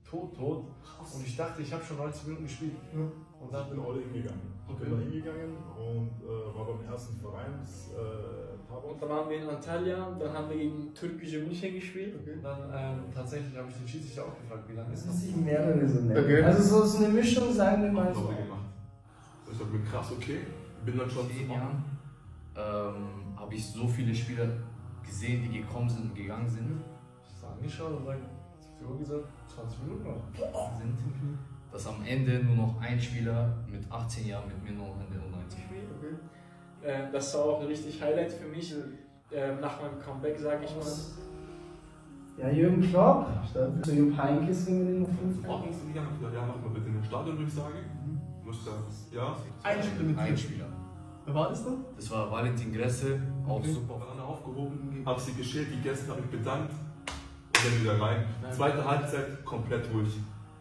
tot. Krass. Und ich dachte, ich habe schon 90 Minuten gespielt. Ja. Und dann bin ich all hingegangen. Okay. Ich bin da hingegangen und war beim ersten Verein. Und dann waren wir in Antalya, dann haben wir gegen türkische München gespielt. Okay. Und dann tatsächlich habe ich den Schiedsrichter auch gefragt, wie lange ist Das das? sind mehrere so nennen. Okay. Also so eine Mischung, sagen wir mal so. gemacht. Ich dachte mir, krass, okay. Bin dann schon 10 Jahren habe ich so viele Spieler gesehen, die gekommen sind und gegangen sind. Ich habe angeschaut und dann auf die Uhr gesagt, 20 Minuten noch. Sind, dass am Ende nur noch ein Spieler mit 18 Jahren mit mir noch in der U90 spielt. Okay. Das war auch ein richtig Highlight für mich. Nach meinem Comeback, sage ich mal. Ja, Jürgen Klopp, so Jupp Heynckes, wenn wir den noch fünf. Ordnungsliga, ja, machen wir bitte in den Stadion, würde ich sagen. Muss da, ja. Ein Spieler mit Ein Spieler. Wer war das dann? Das war Valentin Gresse, auch Okay. super. Dann aufgehoben, hab sie geschält, gegessen, hab mich bedankt und dann wieder rein. Zweite Halbzeit komplett ruhig.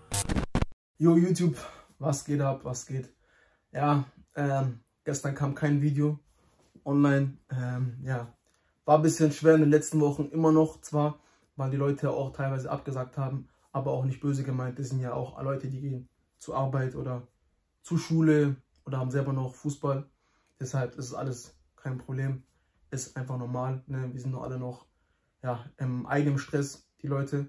Jo, YouTube, was geht ab, was geht? Ja, gestern kam kein Video online. Ja, war ein bisschen schwer in den letzten Wochen, immer noch zwar, weil die Leute auch teilweise abgesagt haben, aber auch nicht böse gemeint. Das sind ja auch Leute, die gehen zur Arbeit oder zur Schule oder haben selber noch Fußball. Deshalb ist es alles kein Problem, ist einfach normal. Ne? Wir sind doch alle noch ja, im eigenen Stress, die Leute.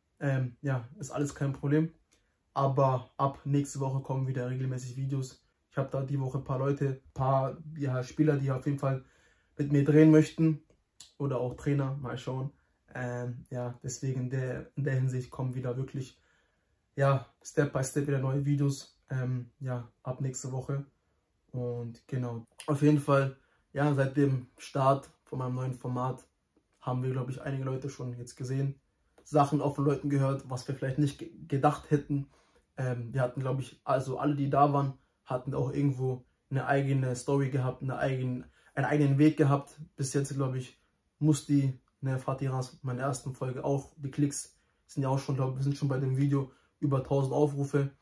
Ja, ist alles kein Problem. Aber ab nächste Woche kommen wieder regelmäßig Videos. Ich habe da die Woche ein paar Leute, ein paar ja, Spieler, die auf jeden Fall mit mir drehen möchten. Oder auch Trainer, mal schauen. Ja, deswegen in der Hinsicht kommen wieder wirklich ja, Step by Step wieder neue Videos. Ja, ab nächste Woche. Und genau, auf jeden Fall, ja, seit dem Start von meinem neuen Format haben wir, glaube ich, einige Leute schon jetzt gesehen. Sachen auch von Leuten gehört, was wir vielleicht nicht gedacht hätten. Wir hatten, glaube ich, also alle, die da waren, hatten auch irgendwo eine eigene Story gehabt, einen eigenen Weg gehabt. Bis jetzt, glaube ich, Musti, ne, Fatiras, meine ersten Folge auch. Die Klicks sind ja auch schon, glaube ich, wir sind schon bei dem Video über 1000 Aufrufe.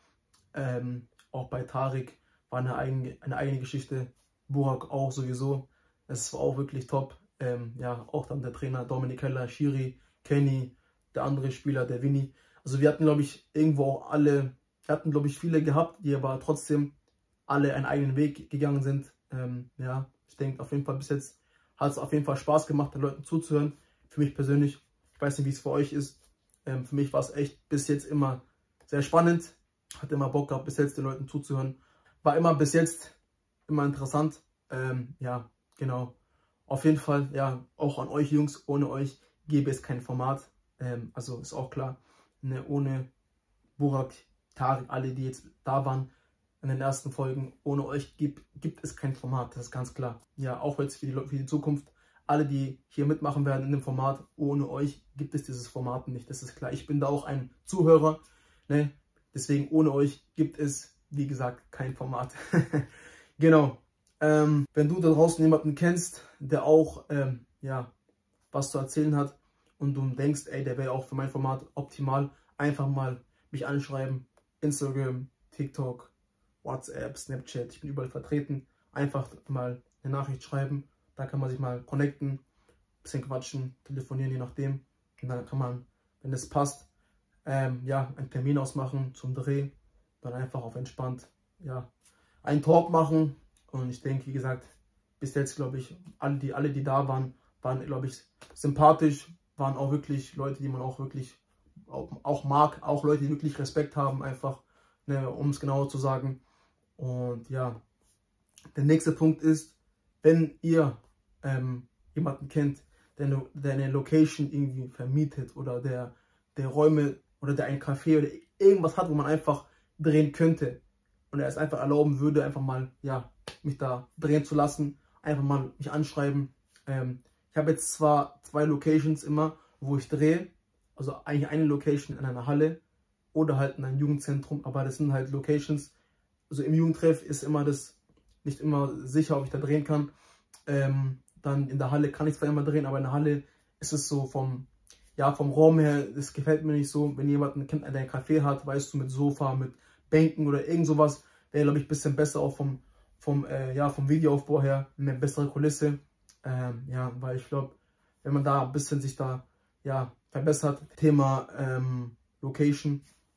Auch bei Tarik war eine eigene Geschichte. Burak auch sowieso. Es war auch wirklich top. Ja, auch dann der Trainer Dominik Heller, Schiri, Kenny, der andere Spieler, der Winnie. Also wir hatten, glaube ich, irgendwo auch alle, wir hatten, glaube ich, viele gehabt, die aber trotzdem alle einen eigenen Weg gegangen sind. Ja, ich denke auf jeden Fall bis jetzt hat es auf jeden Fall Spaß gemacht, den Leuten zuzuhören. Für mich persönlich, ich weiß nicht, wie es für euch ist. Für mich war es echt bis jetzt immer sehr spannend. Hatte immer Bock gehabt, bis jetzt den Leuten zuzuhören. War immer bis jetzt immer interessant. Ja, genau. Auf jeden Fall, ja, auch an euch Jungs, ohne euch gäbe es kein Format. Also ist auch klar, ne, ohne Burak, Tarik, alle, die jetzt da waren in den ersten Folgen, ohne euch gibt es kein Format, das ist ganz klar. Ja, auch jetzt für die Zukunft, alle, die hier mitmachen werden in dem Format, ohne euch gibt es dieses Format nicht, das ist klar. Ich bin da auch ein Zuhörer, ne? Deswegen ohne euch gibt es, wie gesagt, kein Format. Genau. Wenn du da draußen jemanden kennst, der auch ja, was zu erzählen hat und du denkst, ey, der wäre auch für mein Format optimal, einfach mal mich anschreiben. Instagram, TikTok, WhatsApp, Snapchat, ich bin überall vertreten. Einfach mal eine Nachricht schreiben, da kann man sich mal connecten, bisschen quatschen, telefonieren, je nachdem. Und dann kann man, wenn es passt, ja, einen Termin ausmachen zum Dreh, dann einfach auf entspannt, ja, einen Talk machen. Und ich denke, wie gesagt, bis jetzt, glaube ich, alle, die da waren, glaube ich, sympathisch, waren auch wirklich Leute, die man auch wirklich auch mag, auch Leute, die wirklich Respekt haben, einfach, ne, um es genauer zu sagen. Und ja, der nächste Punkt ist, wenn ihr jemanden kennt, der eine Location irgendwie vermietet oder der Räume oder der ein Café oder irgendwas hat, wo man einfach drehen könnte und er es einfach erlauben würde, einfach mal, ja, mich da drehen zu lassen, einfach mal mich anschreiben. Ich habe jetzt zwar 2 Locations immer, wo ich drehe, also eigentlich eine Location in einer Halle oder halt in einem Jugendzentrum, aber das sind halt Locations, also im Jugendtreff ist immer das nicht immer sicher, ob ich da drehen kann. Dann in der Halle kann ich zwar immer drehen, aber in der Halle ist es so vom Raum her, das gefällt mir nicht so. Wenn jemanden kennt, der ein Café hat, weißt du, mit Sofa, mit Bänken oder irgend sowas, wäre, glaube ich, ein bisschen besser auch vom Videoaufbau her, eine bessere Kulisse. Ja, weil ich glaube, wenn man da ein bisschen sich da, ja, verbessert, Thema Location,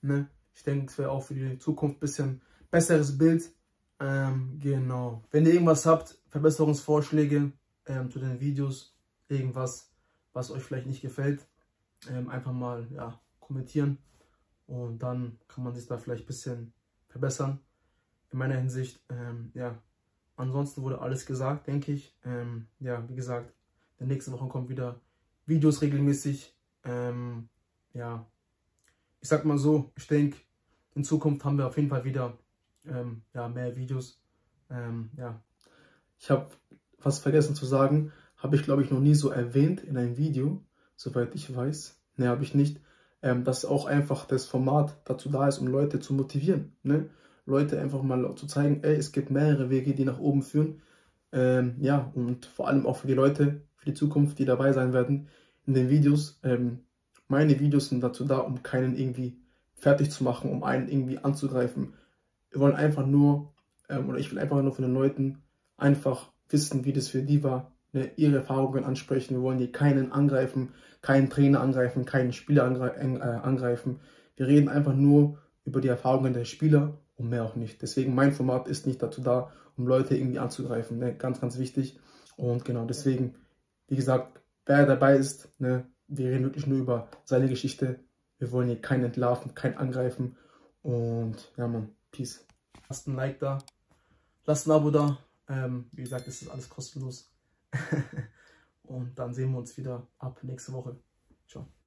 Ne? Ich denke, es wäre auch für die Zukunft ein bisschen besseres Bild. Genau. Wenn ihr irgendwas habt, Verbesserungsvorschläge zu den Videos, irgendwas, was euch vielleicht nicht gefällt, einfach mal ja, kommentieren. Und dann kann man sich da vielleicht ein bisschen verbessern. In meiner Hinsicht, ja. Ansonsten wurde alles gesagt, denke ich. Ja, wie gesagt, in den nächsten Wochen kommen wieder Videos regelmäßig. Ja, ich sag mal so, ich denke, in Zukunft haben wir auf jeden Fall wieder ja, mehr Videos. Ja. Ich habe was vergessen zu sagen, habe ich glaube ich noch nie so erwähnt in einem Video, soweit ich weiß. Ne, habe ich nicht. Dass auch einfach das Format dazu da ist, um Leute zu motivieren. Ne? Leute einfach mal zu zeigen, ey, es gibt mehrere Wege, die nach oben führen. Ja, und vor allem auch für die Leute, für die Zukunft, die dabei sein werden in den Videos. Meine Videos sind dazu da, um keinen irgendwie fertig zu machen, um einen irgendwie anzugreifen. Wir wollen einfach nur, oder ich will einfach nur von den Leuten einfach wissen, wie das für die war, ne, ihre Erfahrungen ansprechen. Wir wollen hier keinen angreifen, keinen Trainer angreifen, keinen Spieler angreifen. Wir reden einfach nur über die Erfahrungen der Spieler und mehr auch nicht. Deswegen mein Format ist nicht dazu da, um Leute irgendwie anzugreifen. Ne? Ganz, ganz wichtig. Und genau deswegen, wie gesagt, wer dabei ist, ne, wir reden wirklich nur über seine Geschichte. Wir wollen hier keinen entlarven, keinen angreifen. Und ja, Mann, Peace. Lasst ein Like da, lasst ein Abo da. Wie gesagt, es ist alles kostenlos. Und dann sehen wir uns wieder ab nächste Woche. Ciao.